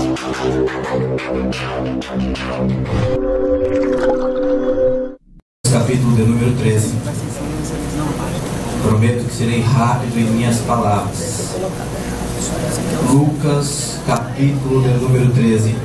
Capítulo de número 13. Prometo que serei rápido em minhas palavras. Lucas, capítulo de número 13.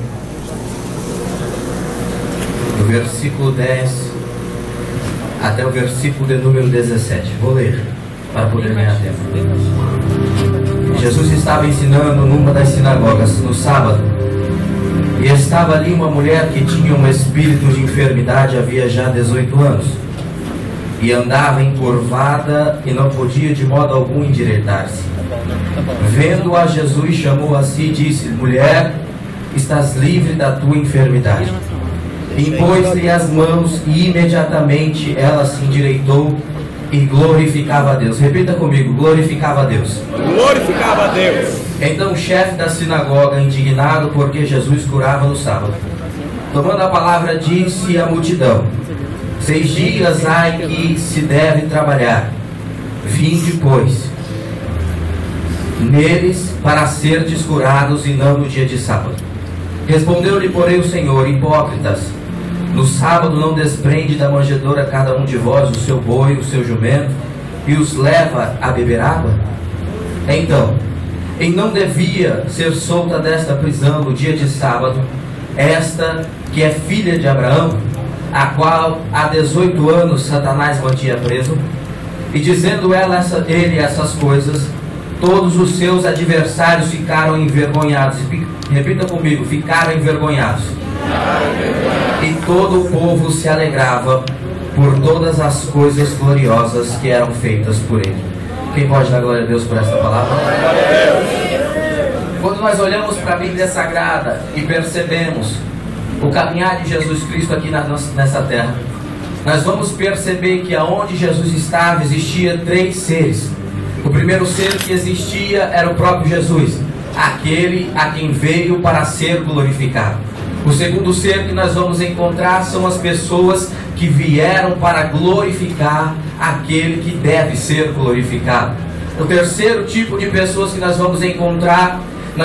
Do versículo 10 até o versículo de número 17. Vou ler para poder ganhar tempo. Jesus estava ensinando numa das sinagogas no sábado, e estava ali uma mulher que tinha um espírito de enfermidade havia já 18 anos, e andava encurvada e não podia de modo algum endireitar-se. Vendo-a, Jesus chamou a si e disse: mulher, estás livre da tua enfermidade. Impôs-lhe as mãos e imediatamente ela se endireitou e glorificava a Deus. Repita comigo: glorificava a Deus. Glorificava a Deus. Então o chefe da sinagoga, indignado porque Jesus curava no sábado, tomando a palavra, disse à multidão: 6 dias há em que se deve trabalhar. Vinde, pois, neles para serdes curados e não no dia de sábado. Respondeu-lhe, porém, o Senhor: hipócritas, no sábado não desprende da manjedoura cada um de vós o seu boi, o seu jumento, e os leva a beber água? Então, e não devia ser solta desta prisão no dia de sábado, esta que é filha de Abraão, a qual há 18 anos Satanás mantinha preso? E dizendo ele essas coisas, todos os seus adversários ficaram envergonhados. Repita comigo: ficaram envergonhados. E todo o povo se alegrava por todas as coisas gloriosas que eram feitas por ele. Quem pode dar glória a Deus por esta palavra? Quando nós olhamos para a Bíblia Sagrada e percebemos o caminhar de Jesus Cristo aqui nessa terra, nós vamos perceber que aonde Jesus estava existia 3 seres. O primeiro ser que existia era o próprio Jesus, aquele a quem veio para ser glorificado. O segundo ser que nós vamos encontrar são as pessoas que vieram para glorificar aquele que deve ser glorificado. O terceiro tipo de pessoas que nós vamos encontrar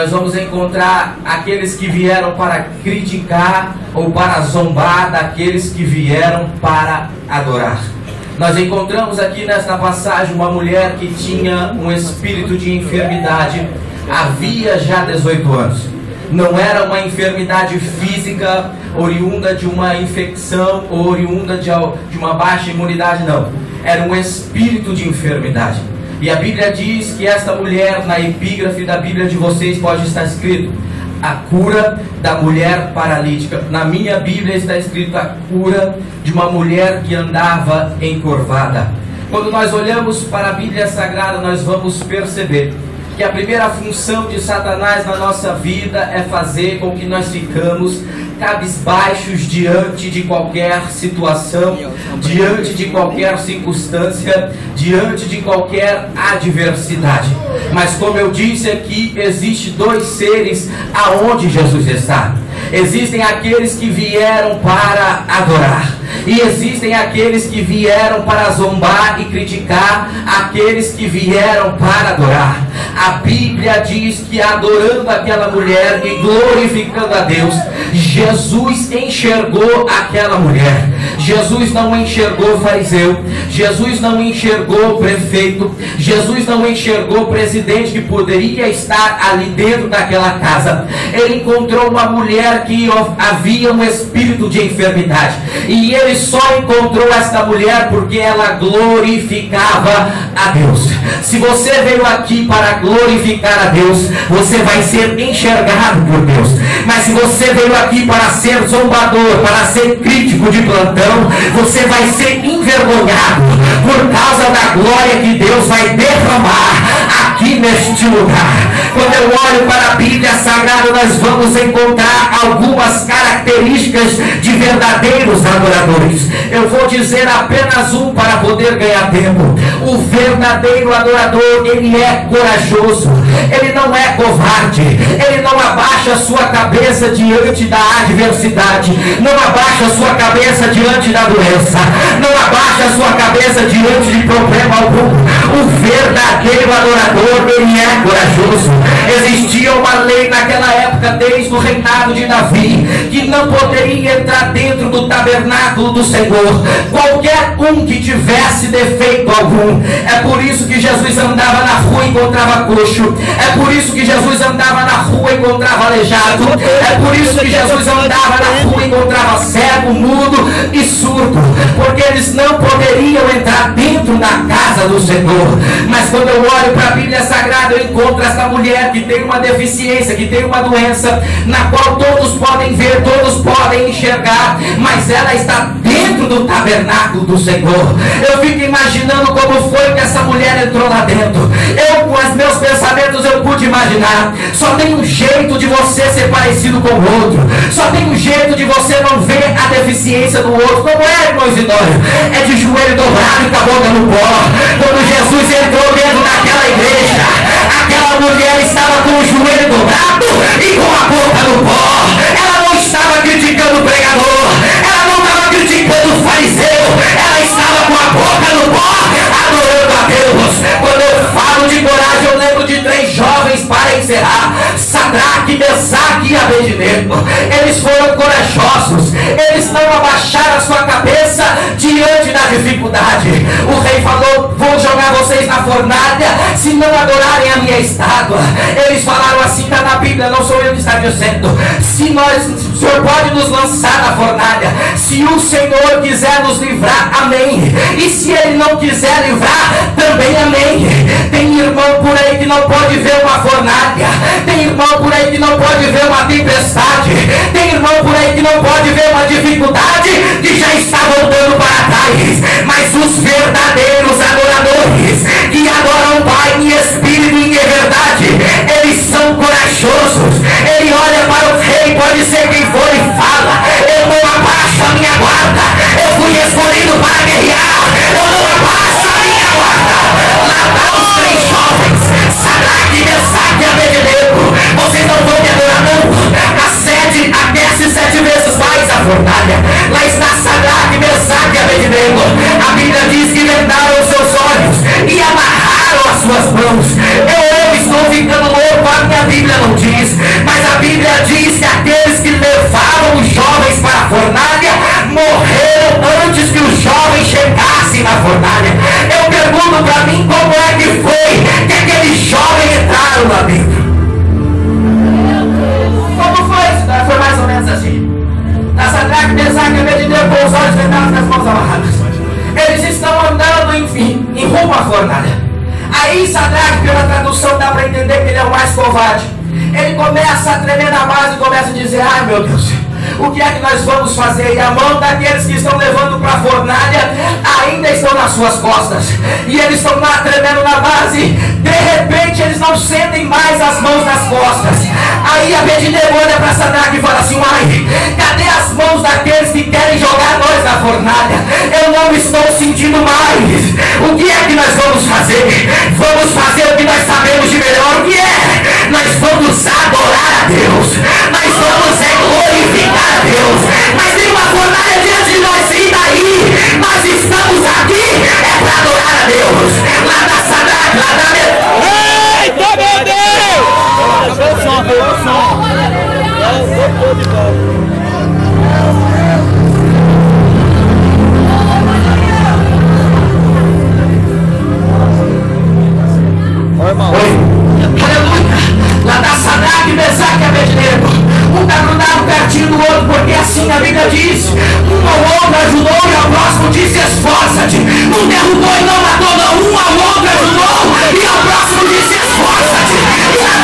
aqueles que vieram para criticar ou para zombar daqueles que vieram para adorar. Nós encontramos aqui nesta passagem uma mulher que tinha um espírito de enfermidade havia já 18 anos. Não era uma enfermidade física oriunda de uma infecção ou oriunda de uma baixa imunidade, não. Era um espírito de enfermidade. E a Bíblia diz que esta mulher, na epígrafe da Bíblia de vocês pode estar escrito: a cura da mulher paralítica. Na minha Bíblia está escrito: a cura de uma mulher que andava encurvada. Quando nós olhamos para a Bíblia Sagrada, nós vamos perceber que a primeira função de Satanás na nossa vida é fazer com que nós ficamos cabisbaixos diante de qualquer situação, diante de qualquer circunstância, diante de qualquer adversidade. Mas como eu disse aqui, existe 2 seres aonde Jesus está. Existem aqueles que vieram para adorar, e existem aqueles que vieram para zombar e criticar aqueles que vieram para adorar. A Bíblia diz que adorando aquela mulher e glorificando a Deus, Jesus enxergou aquela mulher. Jesus não enxergou fariseu, Jesus não enxergou prefeito, Jesus não enxergou presidente que poderia estar ali dentro daquela casa. Ele encontrou uma mulher que havia um espírito de enfermidade, e ele só encontrou esta mulher porque ela glorificava a Deus. Se você veio aqui para glorificar a Deus, você vai ser enxergado por Deus. Mas se você veio aqui para ser zombador, para ser crítico de plantão, você vai ser envergonhado por causa da glória que Deus vai derramar aqui neste lugar. Quando eu olho para a Bíblia Sagrada, nós vamos encontrar algumas características de verdadeiros adoradores. Eu vou dizer apenas um para poder ganhar tempo. O verdadeiro adorador, ele é corajoso, ele não é covarde, ele não abaixa a sua cabeça diante da adversidade, não abaixa a sua cabeça diante da doença, não abaixa a sua cabeça diante de problema algum. O verdadeiro adorador, ele é corajoso. Existia uma lei naquela época desde o reinado de Davi, que não poderia entrar dentro do tabernáculo do Senhor qualquer um que tivesse defeito algum. É por isso que Jesus andava na rua e encontrava coxo. É por isso que Jesus andava na rua e encontrava aleijado. É por isso que Jesus andava na rua e encontrava cego, mudo e surdo, porque eles não poderiam entrar dentro da casa do Senhor. Mas quando eu olho para a Bíblia Sagrada, eu encontro essa mulher que tem uma deficiência, que tem uma doença, na qual todos podem ver, todos podem enxergar, mas ela está dentro do tabernáculo do Senhor. Eu fico imaginando como foi que essa mulher entrou lá dentro. Eu, com os meus pensamentos, eu pude imaginar. Só tem um jeito de você ser parecido com o outro. Só tem um jeito de você não ver a deficiência do outro. Como é, irmão Isidório? É de joelho dobrado e com a boca no pó. Quando Jesus entrou dentro daquela igreja, aquela mulher estava com o joelho dobrado e com a boca no pó. Ela não estava criticando o pregador, ela não estava criticando o fariseu, ela estava com a boca no pó, adorando a Deus. Quando eu falo de coragem, eu lembro de 3 jovens para encerrar: Sadraque, Mesaque e Abednego. Eles foram corajosos, eles não abaixaram a sua cabeça diante da dificuldade. O rei falou: vou jogar vocês na fornalha se não adorarem a minha estátua. Eles falaram assim, está na Bíblia, não sou eu que está dizendo. O Senhor pode nos lançar na fornalha, se o Senhor quiser nos livrar, amém. E se Ele não quiser livrar, também amém. Tem irmão por aí que não pode ver uma fornalha, tem irmão por aí que não pode ver uma tempestade, tem irmão por aí que não pode ver uma dificuldade que já está voltando para trás. Mas os verdadeiros adoradores, que adoram o Pai em espírito e em verdade, eles são corajosos. Ele olha para o rei, pode ser quem for, e fala: eu não abaixo a minha guarda, eu fui escolhido para guerrear, eu não abaixo a minha guarda. Lá estão os 3 jovens, Sadraque, Mesaque e Abednego. Vocês não vão me adorar não. A sede aquece 7 vezes mais a fornalha. Lá está Sadraque, Mesaque e Abednego. A Bíblia diz que vendaram os seus olhos e amarraram as suas mãos. Eu estou ficando louco, a minha Bíblia não diz, mas a Bíblia diz que aqueles que levaram os jovens para a fornalha morreram antes que os jovens chegassem na fornalha. Eu pergunto para mim, como é que foi que aqueles jovens entraram lá dentro? Como foi? Foi mais ou menos assim. Na Sadraque, Mesaque e Abednego com os olhos vendados e as mãos amarradas. Eles estão andando, enfim, em rumo à fornalha. Aí Sadraque, pela tradução, dá para entender que ele é o mais covarde. Ele começa a tremer na base e começa a dizer: ai meu Deus, o que é que nós vamos fazer? E a mão daqueles que estão levando para a fornalha ainda estão nas suas costas. E eles estão lá tremendo na base. De repente eles não sentem mais as mãos nas costas. Aí Abednego olha para Sadraque e fala assim: ai, cadê as mãos daqueles que querem jogar nós na fornalha? Eu não estou sentindo mais. O que é que nós vamos fazer? Vamos fazer o que nós sabemos de melhor. O que é? Nós vamos adorar a Deus. Nós vamos glorificar a Deus. Mas tem uma fornalha diante de nós, e daí? Nós estamos aqui é para adorar a Deus. Lá da Sadraque, lá da Eita, meu Deus! Acabou o som, acabou o som. Voltou de volta. Oi. Aleluia. Lá da Sadraque, Mesaque e Abednego. Um está grudado pertinho do outro, porque assim a Bíblia diz: um ao outro ajudou e ao próximo disse: esforça-te. Não derrubou e não matou, não. Um ao outro ajudou e ao próximo disse: esforça-te.